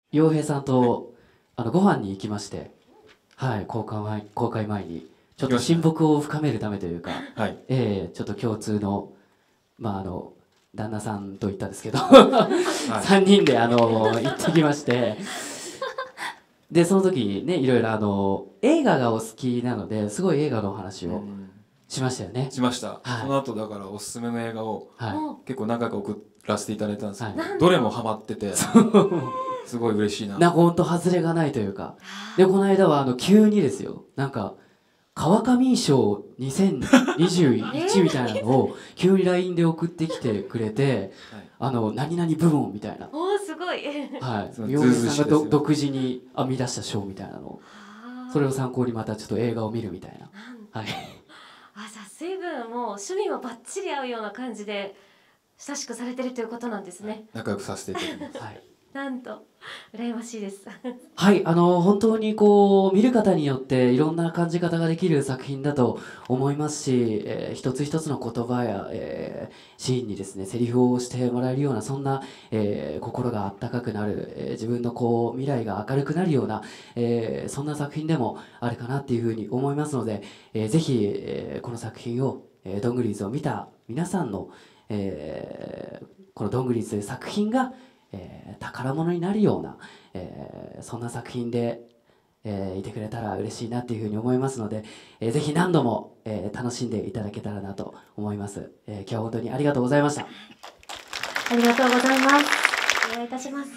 洋平さんとご飯に行きまして、はい、公開前にちょっと行きましたね。 親睦を深めるためというか、 はい。 ちょっと共通の、まあ旦那さんと言ったんですけどはい。 3人で行ってきまして、でその時ね、いろいろ映画がお好きなので、すごい映画のお話をうん。 しましたよね。 しました。そはいの後だからおすすめの映画をはい。 お、 結構何回か送らせていただいたんですけはい。 ど、 なんと。 どれもハマってて、すごい嬉しいななんかと。 ほんと外れがないというか。で、 あこの間は急にですよ、なんか、川上賞2021みたいなのを急に LINE で送ってきてくれて、 はい。 何々部門みたいな。 おー、すごい。 はい。 そのずう洋平さんがずうしいですよ。 独自に編み出した賞みたいなのを、それをあ参考にまたちょっと映画を見るみたいな。 ー、なんはい。 あ、じゃあ随分もう趣味もバッチリ合うような感じで親しくされてるということなんですね。 仲良くさせていただきます。 はい。 なんと羨ましいです。 はい、本当に見る方によっていろんな感じ方ができる作品だと思いますし、一つ一つの言葉や、シーンにですね、セリフをしてもらえるような、そんな、心があったかくなる、自分の未来が明るくなるような、そんな作品でもあるかなっていうふうに思いますので、ぜひ、この作品を、ドングリーズを見た皆さんの、このドングリーズという作品が、宝物になるような、そんな作品で、いてくれたら嬉しいなっていうふうに思いますので、ぜひ何度も、楽しんでいただけたらなと思います。今日は本当にありがとうございました。 ありがとうございます。お願いいたします。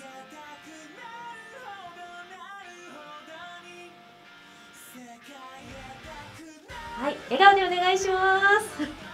はい、笑顔でお願いします。